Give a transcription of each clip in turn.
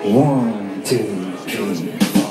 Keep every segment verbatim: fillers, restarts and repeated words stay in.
One, two, three.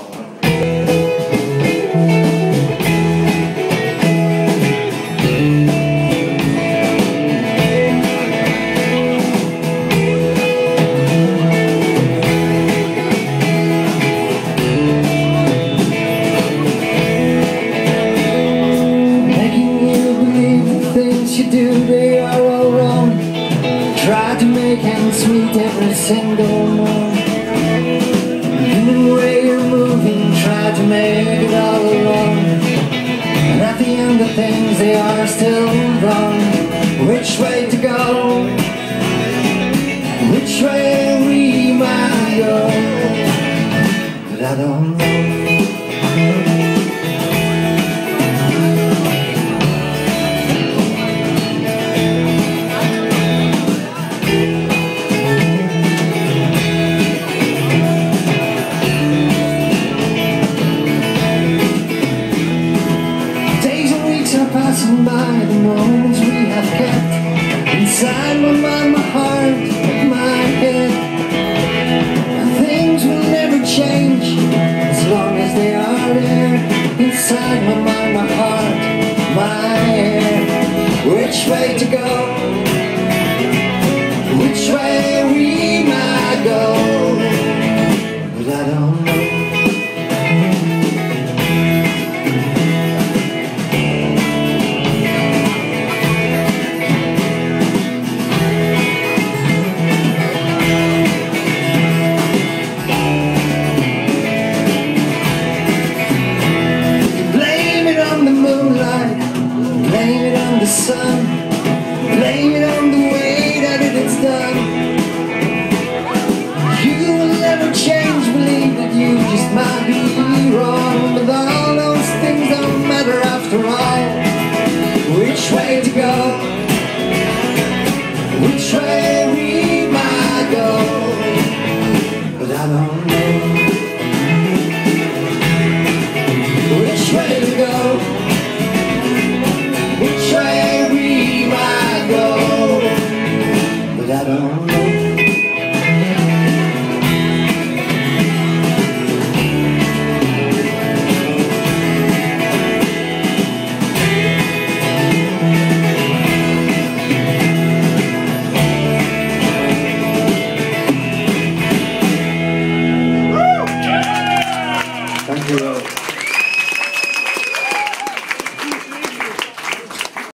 You do, they are all wrong. Try to make ends meet every single month. In the way you're moving, try to make it all along. And at the end of things, they are still wrong. Which way to go? Which way we might go? But I don't know.